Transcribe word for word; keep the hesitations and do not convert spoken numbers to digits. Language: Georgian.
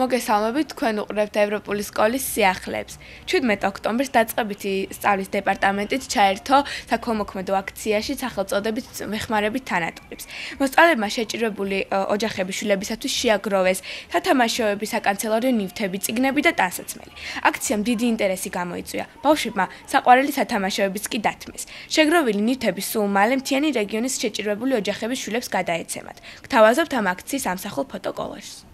მოგესალმებით, თქვენ უყურებთ ევროპული სკოლის სიახლეებს. ჩვიდმეტ ოქტომბერს დაწყებითი სწავლის დეპარტამენტით ჩაერთო საქველმოქმედო აქციაში სახელწოდებით „ვეხმარებით თანატყუებს“. მოსწავლეებმა შეჭირვებული ოჯახების შვილებისათვის შეაგროვეს სათამაშოები, საკანცელორიო ნივთები, წიგნები და ტანსაცმელი. აქციამ დიდი ინტერესი გამოიწვია. ბავშვებმა საყვარელი სათამაშოებიც კი დათმეს. შეგროვილი ნივთები სულ მალე მთიანი რეგიონის შეჭირვებული ოჯახების შვილებს გადაეცემათ. გთავაზობთ ამ აქციის ამსახველ ფოტოკოლაჟს.